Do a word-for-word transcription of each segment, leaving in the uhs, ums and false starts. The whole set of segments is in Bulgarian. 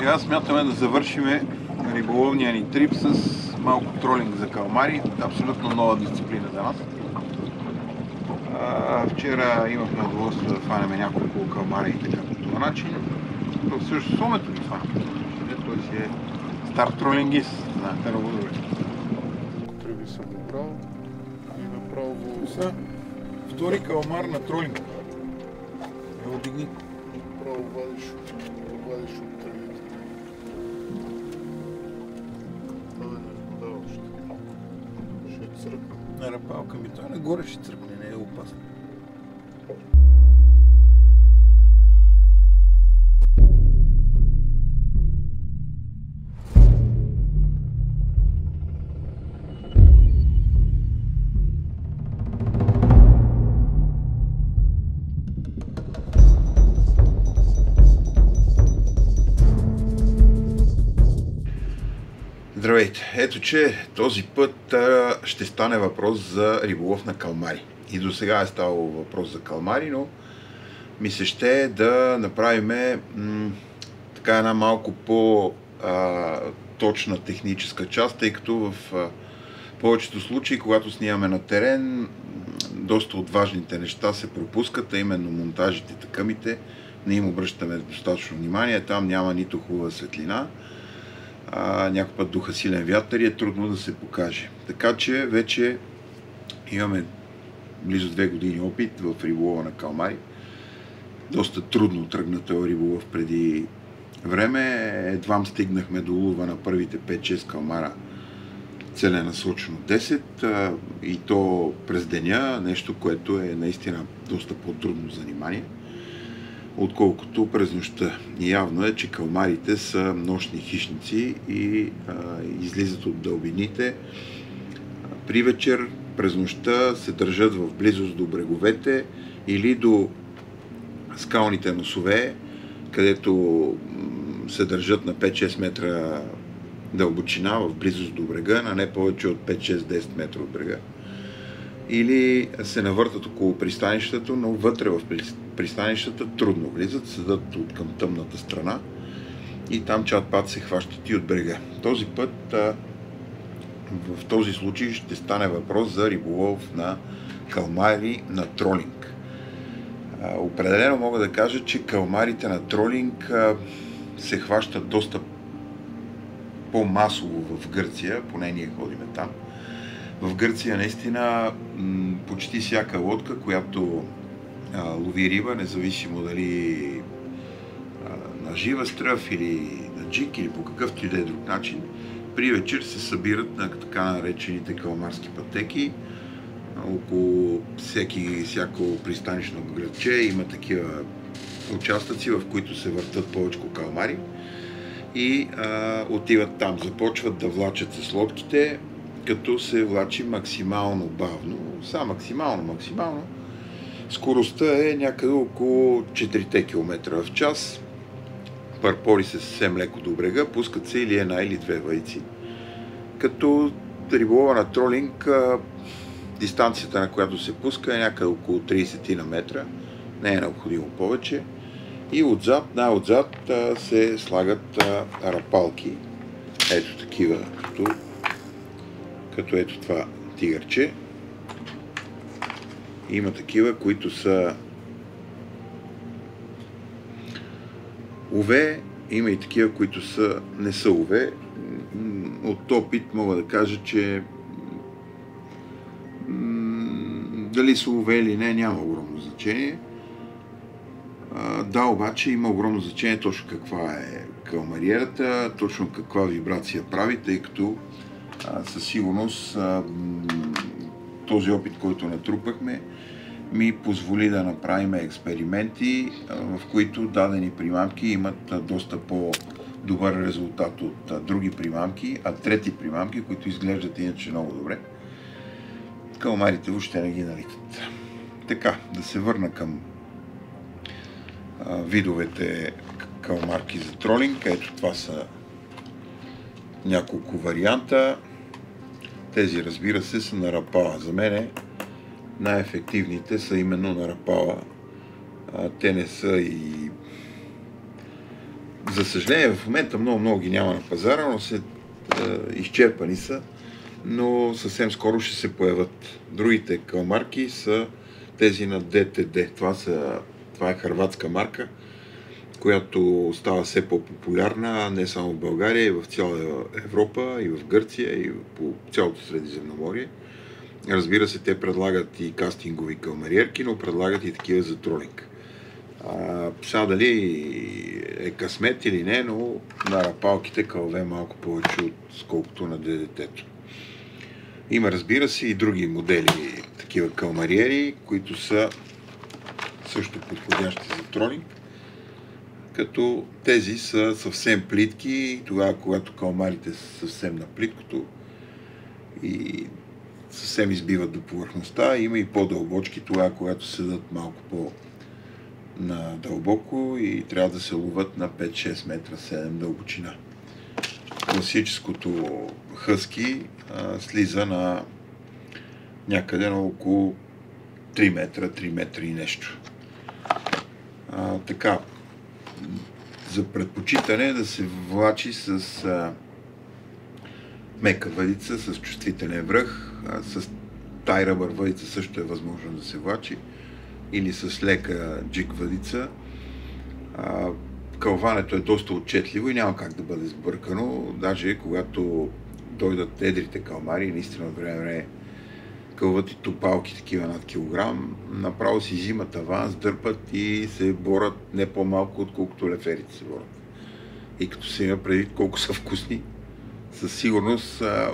Сега смятаме да завършим риболовния ни трип с малко тролинг за калмари. Абсолютно нова дисциплина за нас. А, вчера имахме удоволствие да хванем няколко калмари и така по този начин. То също сомето ги хванем. Той си е стар тролингист. Знаете много добре. Треви съм убрал и направо... Са втори калмар на тролинг. Ево дигни. Направо вадиш, вадиш от тревите. Това не е вода още. Ще църкне. На рапалка ми това нагоре ще църкне, не е опасно. Здравейте! Ето, че този път а, ще стане въпрос за риболов на калмари. И до сега е ставало въпрос за калмари, но ми се ще да направим м- така една малко по-точна техническа част, тъй като в а, повечето случаи, когато снимаме на терен, доста от важните неща се пропускат, а именно монтажите, такъмите, не им обръщаме достатъчно внимание, там няма нито хубава светлина. А, някой път духа силен вятър и е трудно да се покаже. Така че вече имаме близо две години опит в риболова на калмари. Доста трудно тръгна този риболов преди време. Едвам стигнахме до улова на първите пет-шест калмара целенасочено десет а, и то през деня, нещо, което е наистина доста по-трудно занимание, отколкото през нощта. И явно е, че калмарите са нощни хищници и а, излизат от дълбините. При вечер, през нощта се държат в близост до бреговете или до скалните носове, където се държат на пет-шест метра дълбочина в близост до брега, на не повече от пет-шест-десет метра от брега. Или се навъртат около пристанището, но вътре в пристанищата трудно влизат, седат от към тъмната страна и там чат-пат се хващат и от брега. Този път, в този случай, ще стане въпрос за риболов на калмари на тролинг. Определено мога да кажа, че калмарите на тролинг се хващат доста по-масово в Гърция, поне ние ходиме там. В Гърция наистина почти всяка лодка, която а, лови риба, независимо дали а, на жива стръв или на джик или по какъвто и да е друг начин, при вечер се събират на така наречените калмарски пътеки. Около всеки, всяко пристанищно градче има такива участъци, в които се въртат повече калмари и а, отиват там, започват да влачат с лодките, като се влачи максимално бавно, са максимално, максимално. Скоростта е някъде около четири километра в час. Парпори се съвсем леко до брега, пускат се или една или две вайци. Като риболова на тролинг, дистанцията, на която се пуска, е някъде около трийсет метра, не е необходимо повече. И отзад, най-отзад се слагат рапалки, ето такива, като като ето това тигърче. Има такива, които са УВ, има и такива, които са, не са УВ. От опит мога да кажа, че дали са УВ или не, няма огромно значение. Да, обаче има огромно значение точно каква е калмариерата, точно каква вибрация прави, тъй като със сигурност този опит, който натрупахме, ми позволи да направим експерименти, в които дадени примамки имат доста по-добър резултат от други примамки, а трети примамки, които изглеждат иначе много добре, калмарите въобще не ги налитат. Така, да се върна към видовете калмарки за тролинг. Ето това са няколко варианта. Тези, разбира се, са на рапала. За мен най-ефективните са именно на рапала. Те не са и За съжаление, в момента много-много ги няма на пазара, но се, е, изчерпани са, но съвсем скоро ще се появят. Другите калмарки са тези на Д Т Д. Това, са, това е хърватска марка, която става все по-популярна не само в България, и в цяла Европа, и в Гърция, и по цялото Средиземноморие. Разбира се, те предлагат и кастингови калмариерки, но предлагат и такива за тролинг. А, сега дали е късмет или не, но на рапалките кълве малко повече от сколкото на Д Д Т-то. Има, разбира се, и други модели, такива калмариери, които са също подходящи за тролинг, като тези са съвсем плитки, тогава когато калмарите са съвсем на плиткото и съвсем избиват до повърхността. Има и по-дълбочки, тогава когато седат малко по-надълбоко и трябва да се ловят на пет-шест метра, седем дълбочина. Класическото хъски а, слиза на някъде на около три метра, три метра и нещо. А, така, за предпочитане да се влачи с а, мека въдица, с чувствителен връх, а, с тай ръбър въдица също е възможно да се влачи, или с лека джик въдица. А, кълването е доста отчетливо и няма как да бъде сбъркано, даже когато дойдат едрите калмари, наистина от време време кълват и топалки такива над килограм, направо си взимат аванс, дърпат и се борят не по-малко, отколкото леферите се борят. И като се има предвид колко са вкусни, със сигурност а,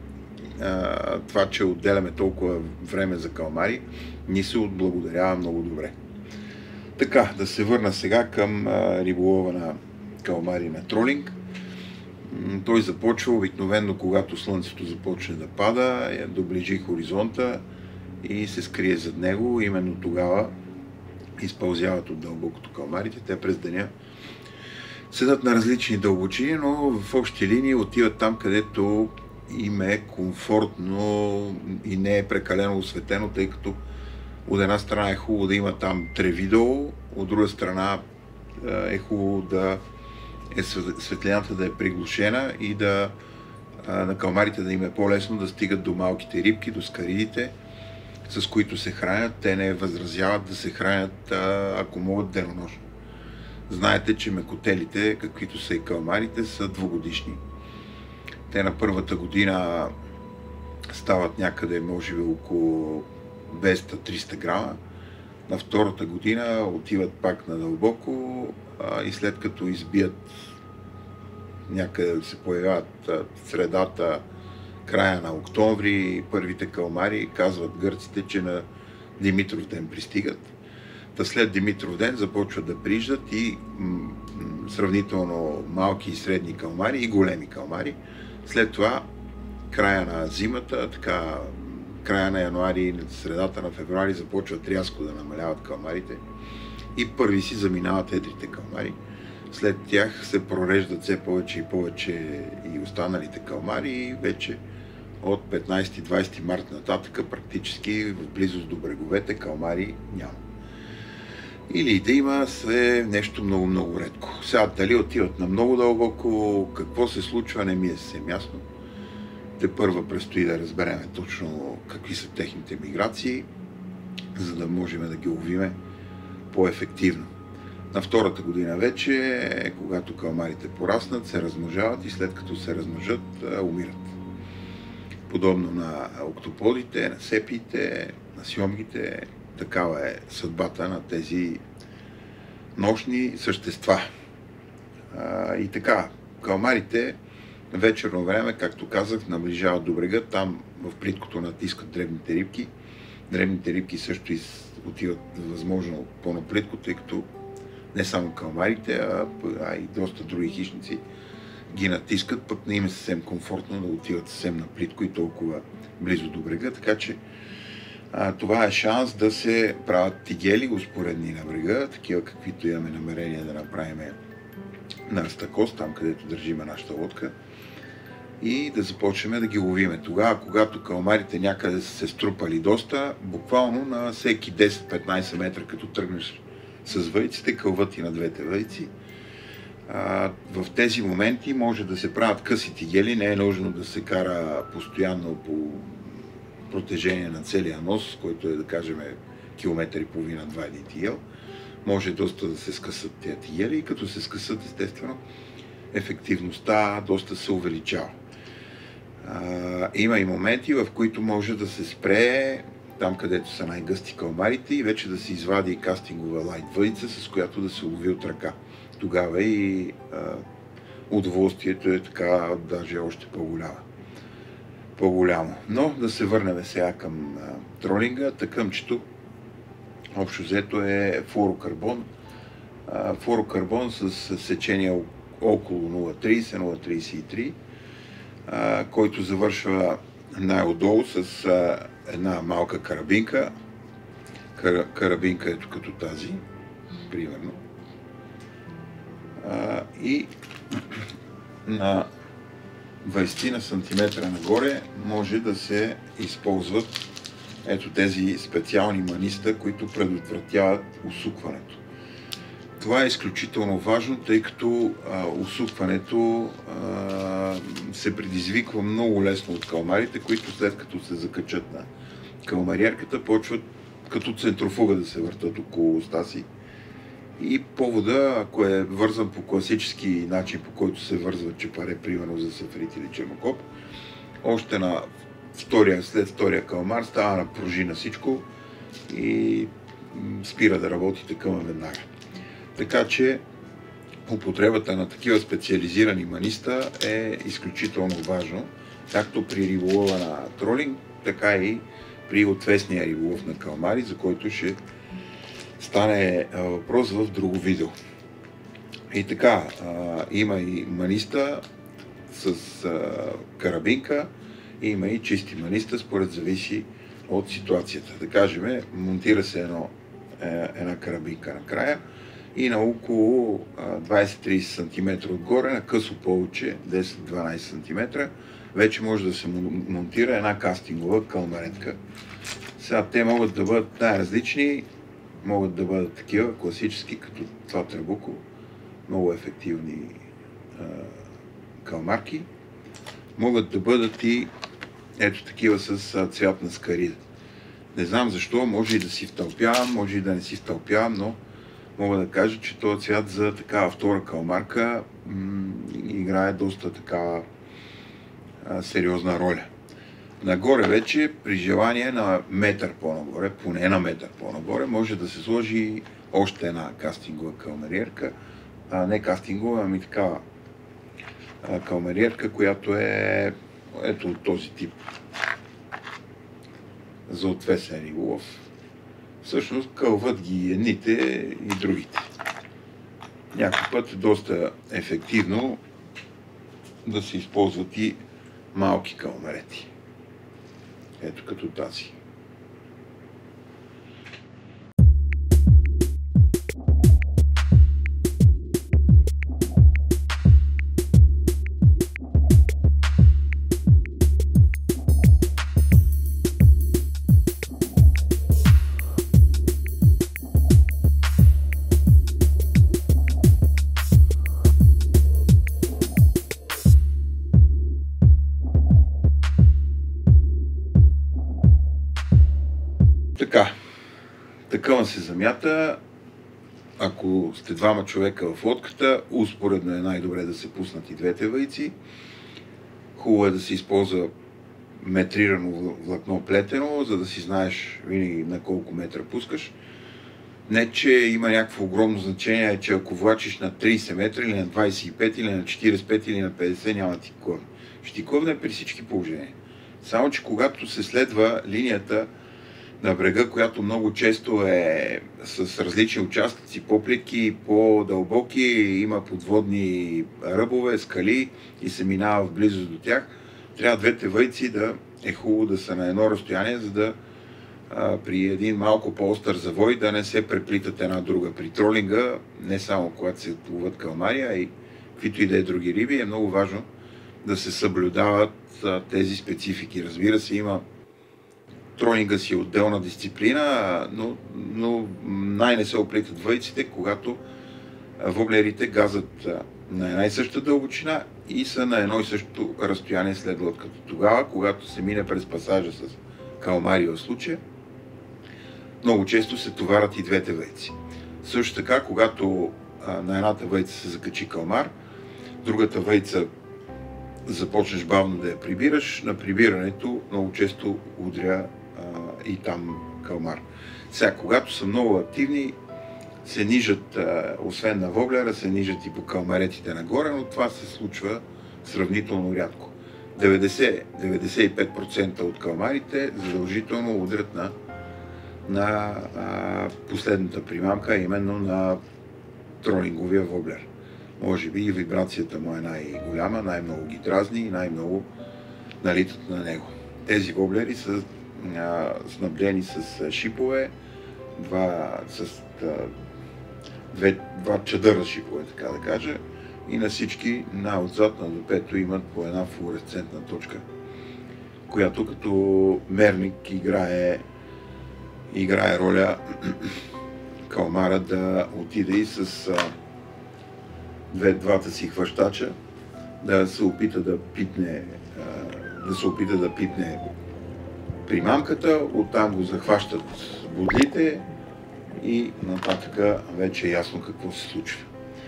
а, това, че отделяме толкова време за калмари, ни се отблагодарява много добре. Така, да се върна сега към а, риболова на калмари на тролинг. Той започва обикновено, когато слънцето започне да пада, доближи хоризонта и се скрие зад него. Именно тогава изпълзяват от дълбокото калмарите. Те през деня седат на различни дълбочини, но в общи линии отиват там, където им е комфортно и не е прекалено осветено, тъй като от една страна е хубаво да има там треви долу, от друга страна е хубаво да е светлината да е приглушена и да на калмарите да им е по-лесно да стигат до малките рибки, до скаридите, с които се хранят. Те не възразяват да се хранят, ако могат, денонощно. Знаете, че мекотелите, каквито са и калмарите, са двугодишни. Те на първата година стават някъде, може би, около двеста-триста грама. На втората година отиват пак надълбоко а, и след като избият някъде се появяват а, средата, края на октомври, първите калмари, казват гърците, че на Димитров ден пристигат. Та след Димитров ден започват да прииждат и м- сравнително малки и средни калмари и големи калмари. След това края на зимата, така края на януари, средата на февруари започват рязко да намаляват калмарите и първи си заминават едрите калмари. След тях се прореждат все повече и повече и останалите калмари и вече от петнайсети-двайсети март нататък практически в близост до бреговете калмари няма. Или да има се нещо много-много редко. Сега дали отиват на много дълбоко, какво се случва, не ми е съвсем ясно. Тепърва предстои да разбереме точно какви са техните миграции, за да можем да ги ловиме по-ефективно. На втората година вече, когато калмарите пораснат, се размножават и след като се размножат, умират. Подобно на октоподите, на сепиите, на сьомгите, такава е съдбата на тези нощни същества. И така, калмарите вечерно време, както казах, наближават до брега, там в плиткото натискат дребните рибки. Дребните рибки също отиват възможно по-наплитко, тъй като не само калмарите, а, а и доста други хищници ги натискат, пък не им е съвсем комфортно да отиват съвсем на плитко и толкова близо до брега, така че а, това е шанс да се правят тигели успоредни на брега, такива каквито имаме намерение да направим на Растакос, там където държиме нашата лодка, и да започнем да ги ловиме. Тогава, когато калмарите някъде са се струпали доста, буквално на всеки десет-петнайсет метра, като тръгнеш с въйците, кълват и на двете въйци. А, в тези моменти може да се правят къси тигели, не е нужно да се кара постоянно по протежение на целия нос, който е, да кажем, километър и половина, два един тигел. Може доста да се скъсат тези тигели и като се скъсат, естествено, ефективността доста се увеличава. А, има и моменти, в които може да се спре там, където са най-гъсти калмарите и вече да се извади кастингова лайт въдица, с която да се лови от ръка. Тогава и а, удоволствието е така, даже още по-голямо. по-голямо. Но да се върнем сега към а, тролинга. Тъкъмчето общо взето е флуорокарбон. А, флуорокарбон с сечение около нула цяло трийсет - нула цяло трийсет и три, а, който завършва най-отдолу с а, една малка карабинка. Кар, карабинка ето като тази, примерно. А, и на двайсет на сантиметра нагоре може да се използват ето тези специални маниста, които предотвратяват усукването. Това е изключително важно, тъй като а, усукването а, се предизвиква много лесно от калмарите, които след като се закачат на калмариерката, почват като центрофуга да се въртат около уста си. И повода, ако е вързан по класически начин, по който се вързва чепаре, примерно за сафрит или чернокоп, още на втория, след втория калмар става на пружина всичко и спира да работи тъкъма веднага. Така че употребата на такива специализирани маниста е изключително важно, както при риболова на тролинг, така и при отвесния риболов на калмари, за който ще стане въпрос в друго видео. И така, има и маниста с карабинка, има и чисти маниста, според зависи от ситуацията. Да кажем, монтира се едно, една карабинка накрая и на около двайсет до трийсет сантиметра отгоре, на късо повече, десет до дванайсет сантиметра, вече може да се монтира една кастингова калмаретка. Сега те могат да бъдат най-различни, могат да бъдат такива класически, като това тръбуко, много ефективни а, калмарки. Могат да бъдат и ето такива с а, цвят на скарида. Не знам защо, може и да си втълпявам, може и да не си втълпявам, но мога да кажа, че този цвят за такава втора калмарка м- играе доста така а, сериозна роля. Нагоре вече, при желание на метър по-нагоре, поне на метър по-нагоре, може да се сложи още една кастингова калмариерка. А, не кастингова, ами такава а, калмариерка, която е ето от този тип. За отвесен риболов. Всъщност кълват ги едните и другите. Някой път е доста ефективно да се използват и малки калмарети. Ето като тази. Така, такъва се замята. Ако сте двама човека в лодката, успоредно е най-добре да се пуснат и двете въйци. Хубаво е да се използва метрирано влакно плетено, за да си знаеш винаги на колко метра пускаш. Не, че има някакво огромно значение, че ако влачиш на трийсет метра или на двайсет и пет или на четирийсет и пет или на петдесет, няма да ти клъвне. Ще ти клъвне при всички положения. Само, че когато се следва линията на брега, която много често е с различни участъци, по-плитки, по-дълбоки, има подводни ръбове, скали и се минава в близост до тях, трябва двете въйци да е хубаво да са на едно разстояние, за да а, при един малко по-остър завой да не се преплитат една друга. При тролинга, не само когато се ловят калмари, а и каквито и да е други риби, е много важно да се съблюдават а, тези специфики. Разбира се, има тролинга си е отделна дисциплина, но, но най-не се оплитат въйците, когато воблерите газът на една и съща дълбочина и са на едно и също разстояние след лодката. Тогава, когато се мине през пасажа с калмари в случая, много често се товарят и двете вейци. Също така, когато а, на едната вейца се закачи калмар, другата вейца започнеш бавно да я прибираш, на прибирането много често удря а, и там калмар. Сега, когато са много активни, се нижат, а, освен на воблера, се нижат и по калмаретите нагоре, но това се случва сравнително рядко. деветдесет до деветдесет и пет процента от калмарите задължително удрят на, на а, последната примамка, именно на тролинговия воблер. Може би и вибрацията му е най-голяма, най-много ги дразни и най-много налитат на него. Тези воблери са а, снабдени с шипове, два, с, а, две, два чадъра шипове, така да кажа, и на всички, на отзад, на допето имат по една флуоресцентна точка, която като мерник играе, играе роля калмара да отиде и с а, две, двата си хващача да се опита да питне, а, да се опита да питне примамката, оттам го захващат бодлите и нататък вече е ясно какво се случва.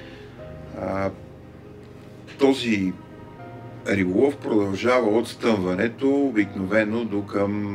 А, този риболов продължава от стъмването обикновено до към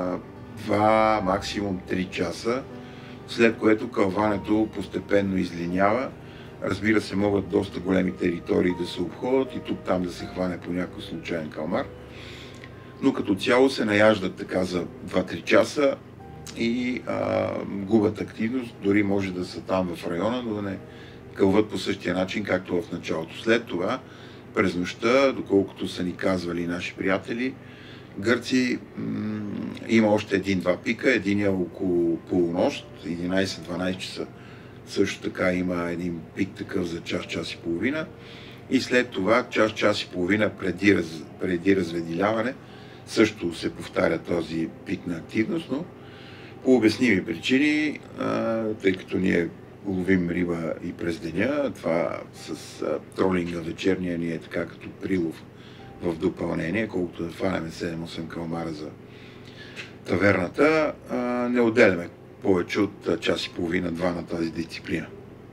два, максимум три часа, след което кълването постепенно излинява. Разбира се, могат доста големи територии да се обходят и тук-там да се хване по някой случайен калмар, но като цяло се наяждат така за два-три часа и а, губят активност, дори може да са там в района, но да не кълват по същия начин, както в началото. След това, през нощта, доколкото са ни казвали наши приятели, гърци, м- има още един-два пика, един е около полунощ, единайсет-дванайсет часа. Също така има един пик такъв за час, час и половина. И след това, час, час и половина преди, раз, преди разведеляване, също се повтаря този пик на активност, но по обясними причини, а, тъй като ние ловим риба и през деня, това с а, тролинга вечерния ни е така като прилов в допълнение, колкото да фанеме седем-осем калмара за таверната, а, не отделяме повече от час и половина-два на тази дисциплина.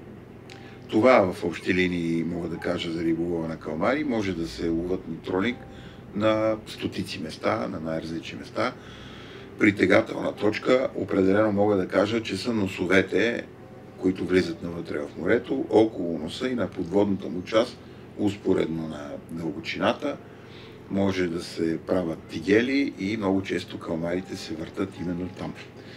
Това в общи линии мога да кажа за риболова на калмари. Може да се ловят на тролинг на стотици места, на най-различни места. Притегателна точка, определено мога да кажа, че са носовете, които влизат навътре в морето, около носа и на подводната му част, успоредно на дълбочината. Може да се правят тигели и много често калмарите се въртат именно там.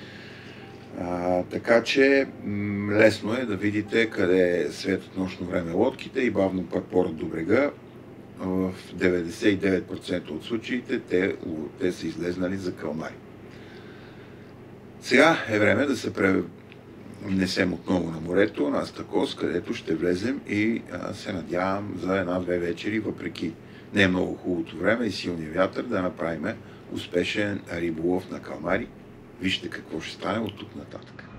А, така че м- лесно е да видите къде светят нощно време лодките и бавно пък порът до брега. В деветдесет и девет процента от случаите те, те са излезнали за калмари. Сега е време да се пренесем отново на морето, на Астакос, където ще влезем и а, се надявам за една-две вечери, въпреки не е много хубавото време и силния вятър, да направим успешен риболов на калмари. Вижте какво ще стане от тук нататък.